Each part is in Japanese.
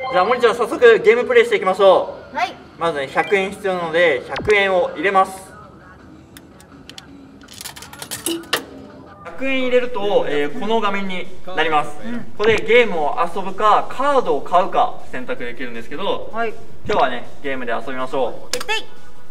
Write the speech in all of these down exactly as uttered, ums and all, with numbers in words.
じゃあ森ちゃん早速ゲームプレイしていきましょう。 はい。 まずねひゃくえん必要なのでひゃくえんを入れます。ひゃくえん入れると、えー、この画面になります、うん、ここでゲームを遊ぶかカードを買うか選択できるんですけど、はい、今日はねゲームで遊びましょう。決定。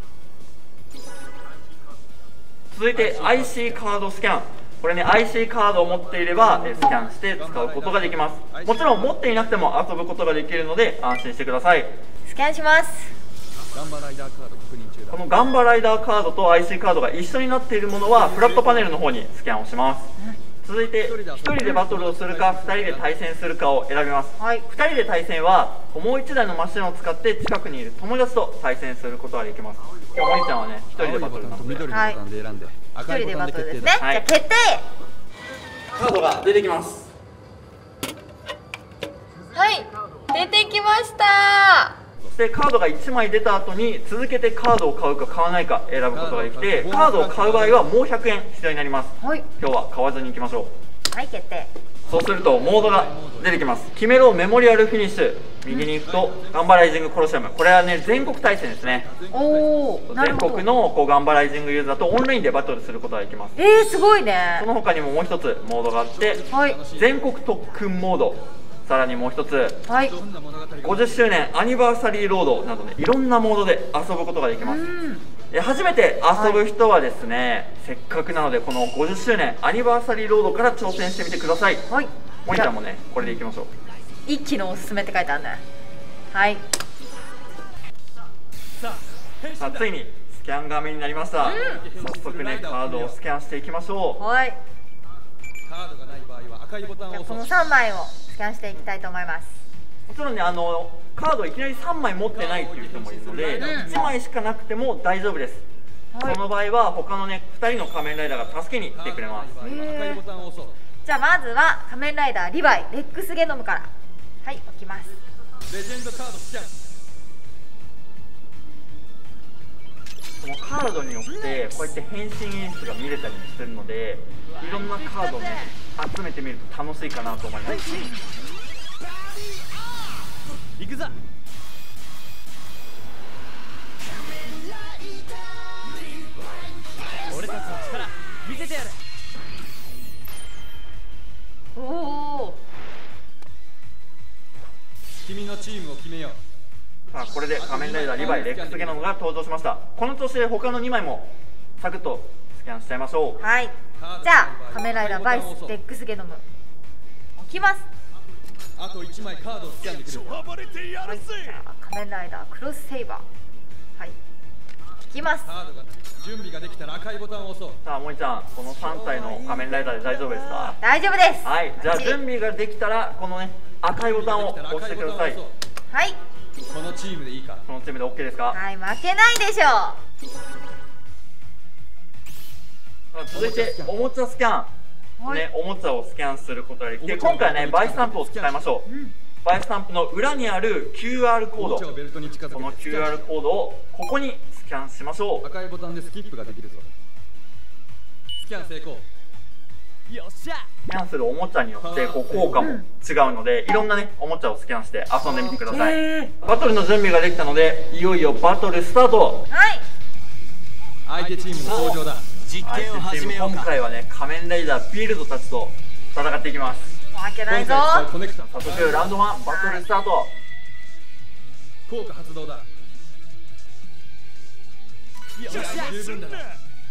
続いて アイシー カードスキャン。これね アイシー カードを持っていればスキャンして使うことができます。もちろん持っていなくても遊ぶことができるので安心してください。 スキャンします。 このガンバライダーカードと アイシー カードが一緒になっているものはフラットパネルの方にスキャンをします。続いてひとりでバトルをするかふたりで対戦するかを選びます、はい、ふたりで対戦はもういちだいのマシンを使って近くにいる友達と対戦することができます。今日森ちゃんはねひとりでバトルなので、はい、ひとりでバトルですね、はい、じゃあ決定。 カードが出てきます。 はい、出てきました。 そしてカードがいちまい出た後に続けてカードを買うか買わないか選ぶことができて、カードを買う場合はもうひゃくえん必要になります、はい、今日は買わずにいきましょう。はい、決定。 そうするとモードが出てきます。決めろメモリアルフィニッシュ。右に行くとガンバライジングコロシアム。これはね全国対戦ですね。おお、全国のこうガンバライジングユーザーとオンラインでバトルすることができます。 えー、すごいね。 その他にももう一つモードがあって、はい、全国特訓モード、さらにもう一つ、はい、ごじゅっしゅうねんアニバーサリーロードなどねいろんなモードで遊ぶことができます。初めて遊ぶ人はですね、はい、せっかくなのでこのごじゅっしゅうねんアニバーサリーロードから挑戦してみてください。はい、森ちゃんもねこれでいきましょう。 一期のおすすめって書いてあるね。はい。 さあついにスキャン画面になりました、うん、早速ねカードをスキャンしていきましょう。はい。 カードがない場合は赤いボタンを押す。このさんまいをスキャンしていきたいと思います。 もちろんねあのカードいきなりさんまい持ってないっていう人もいるので、うん、いちまいしかなくても大丈夫です、はい、その場合は他のねふたりの仮面ライダーが助けに来てくれます。 じゃあまずは仮面ライダーリヴァイレックスゲノムからはい置きます。レジェンドカードスキャン。 このカードによってこうやって変身演出が見れたりもするのでいろんなカードをね集めてみると楽しいかなと思います。行くぞ。俺たちの力見せてやる。おお。君のチームを決めよう。さあこれで仮面ライダーリヴァイレックスゲノムが登場しました。この調子で他のにまいもサクッとスキャンしちゃいましょう。はい。 じゃあ仮面ライダーバイスレックスゲノム置きます。 あといちまいカードをスキャンできる。 はい、じゃあ仮面ライダークロスセイバーはい引きます。 準備ができたら赤いボタンを押そう。 さあ森ちゃんこのさんたいの仮面ライダーで大丈夫ですか？ 大丈夫です。 はい、じゃあ準備ができたらこのね赤いボタンを押してください。 はい。 このチームでいいか？ このチームで オーケー ですか？ はい、負けないでしょう。続いておもちゃスキャン。ね、おもちゃをスキャンすることができて今回はねバイスタンプを使いましょう、うん、バイスタンプの裏にある キューアール コード、この キューアール コードをここにスキャンしましょう。 赤いボタンでスキップができるぞ。スキャン成功。 よっしゃ。スキャンするおもちゃによってこう効果も違うので、いろんなねおもちゃをスキャンして遊んでみてください。バトルの準備ができたのでいよいよバトルスタート。はい。 相手チームの登場だ。 実験を始めようか。今回はね仮面ライダービールドたちと戦っていきます。 負けないぞ。 早速ラウンドワンバトルスタート。 効果発動だ。よっしゃ、十分だな。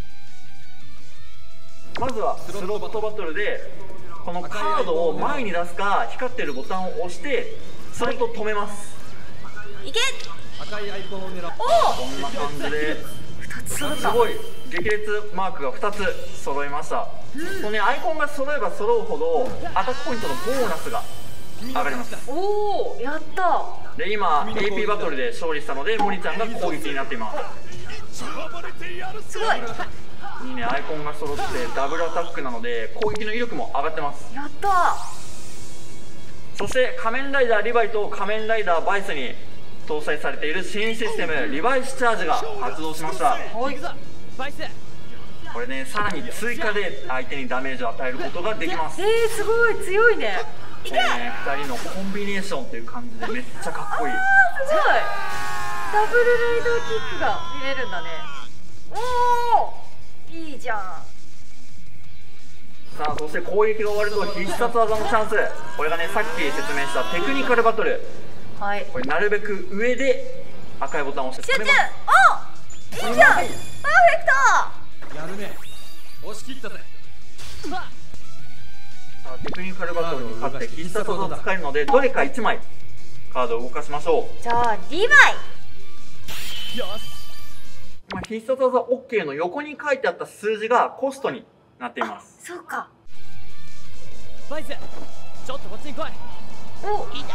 まずはスロットバトルでこのカードを前に出すか光ってるボタンを押してスロットを止めます。 いけ。 赤いアイコンを狙う。 こんな感じですごい激烈マークがふたつ揃いました、うん、このねアイコンが揃えば揃うほどアタックポイントのボーナスが上がります。 おお、やった。 で今 エーピー バトルで勝利したので森ちゃんが攻撃になっています。 すごいいいね、アイコンが揃ってダブルアタックなので攻撃の威力も上がってます。 やった。 そして仮面ライダーリヴァイと仮面ライダーバイスに搭載されている新システムリバイスチャージが発動しました。これねさらに追加で相手にダメージを与えることができます。 えー、すごい強いね。 いけ、 ね、ふたりのコンビネーションっていう感じでめっちゃかっこいい。 すごいダブルライダーキックが見れるんだね。おおいいじゃん。 さあそして攻撃が終わると必殺技のチャンス。これがねさっき説明したテクニカルバトル。 はい、 これなるべく上で赤いボタンを押して集中。 止めます。 おいいじゃん、パーフェクやるね、押し切ったぜ。 さあテクニカルバトルに勝って必殺技を使えるのでどれかいちまいカードを動かしましょう。 ト。じゃあリヴァイ。 よし、 まあ、必殺技 オーケー の横に書いてあった数字がコストになっています。 そうか。 バイス、ちょっとこっちに来い。 お痛い。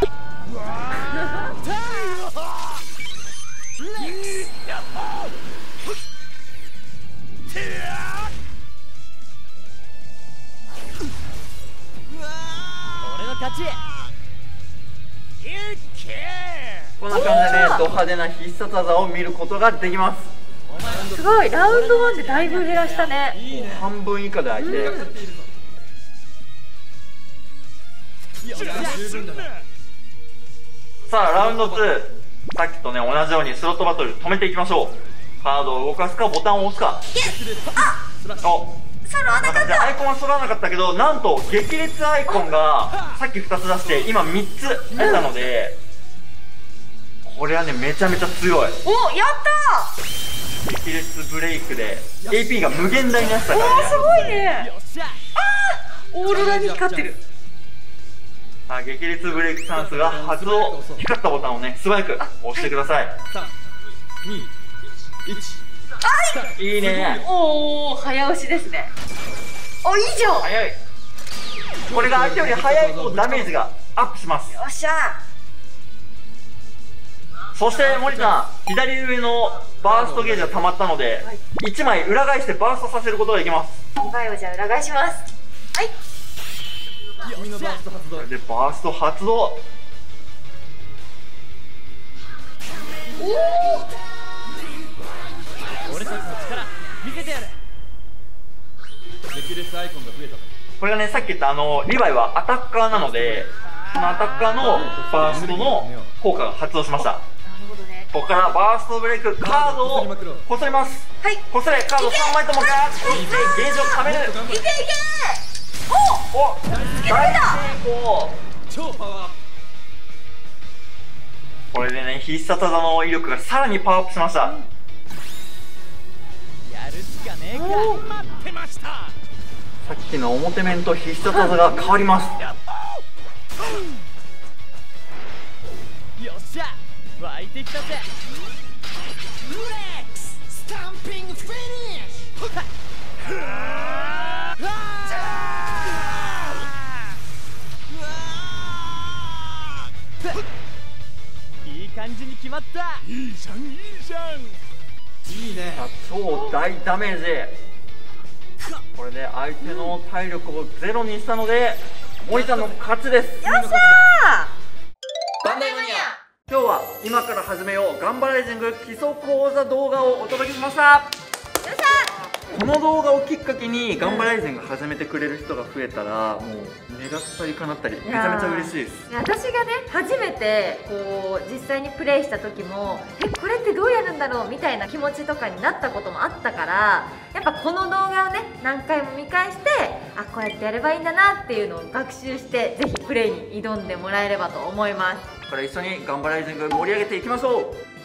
俺の勝ち。 こんな感じでねド派手な必殺技を見ることができます。 すごい、ラウンドワンでだいぶ減らしたね。 もう半分以下で相手、 うんさあラウンドツー、さっきとね同じようにスロットバトル止めていきましょう。カードを動かすかボタンを押すか。お揃わなかっじゃあアイた。 コンは揃わなかったけど、なんと激烈アイコンがさっきふたつ出して今みっつ出たので、これはねめちゃめちゃ強い。 おやった激烈ブレイクで エーピー が無限大になってたー。 からね。 おーすごいね。 よっしゃ。 オーロラに光ってる。 さあ激烈ブレイクチャンスが発動。光ったボタンをね素早く押してください。 三、二、一。 いいね。 おお早押しですね。おいいじゃん。よ早い。これが相手より早いとダメージがアップします。 っしゃ。 そして森さん、左上のバーストゲージが溜まったので、 はい、 いちまい裏返してバーストさせることができます。 リヴァイをじゃあ裏返します。はい。 君のバースト発動。 これでバースト発動。 おお俺たちの力見せてやる。激烈アイコンが増えたぞ。 これがねさっき言ったあのリヴァイはアタッカーなので、そのアタッカーのバーストの効果が発動しました。 なるほどね。 ここからバーストブレイクカードをこすります。 はい。 こすれカードさんまいともガーッといってゲージを貯める。 いけいけ。おお大成功。 超パワーアップ。 これでね必殺技の威力がさらにパワーアップしました。 やるしかねえか。待ってました。 さっきの表面と必殺技が変わります。 よっしゃ、湧いてきたぜ。レックススタンピングフィニッシュ。いい感じに決まった。いいじゃんいいじゃん。いいね。 さあ超大ダメージ。これで相手の体力をゼロにしたので森ちゃんの勝ちです。 よっしゃー。 バンダイマニア、今日は今から始めようガンバライジング基礎講座動画をお届けしました。 よっしゃこの動画をきっかけにガンバライジング始めてくれる人が増えたらもう願ったり叶ったりめちゃめちゃ嬉しいです。 ー。私がね初めてこう実際にプレイした時もえこれってどうやるんだろうみたいな気持ちとかになったこともあったから、やっぱこの動画をね何回も見返してあこうやってやればいいんだなっていうのを学習してぜひプレイに挑んでもらえればと思います。 これ一緒にガンバライジング盛り上げていきましょう。